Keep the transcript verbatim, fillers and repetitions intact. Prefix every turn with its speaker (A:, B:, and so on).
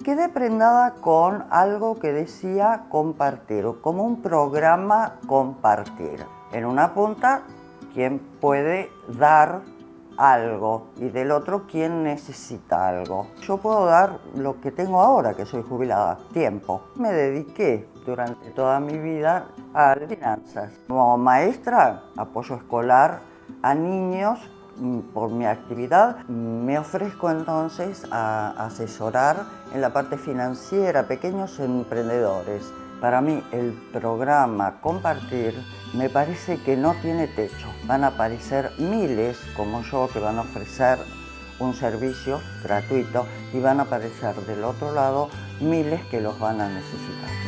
A: quedé prendada con algo que decía compartir, como un programa compartir. En una punta, quien puede dar algo y del otro, quien necesita algo. Yo puedo dar lo que tengo ahora, que soy jubilada, tiempo. Me dediqué durante toda mi vida a las finanzas. Como maestra, apoyo escolar a niños. Por mi actividad me ofrezco entonces a asesorar en la parte financiera a pequeños emprendedores. Para mí el programa Compartir me parece que no tiene techo. Van a aparecer miles como yo que van a ofrecer un servicio gratuito y van a aparecer del otro lado miles que los van a necesitar.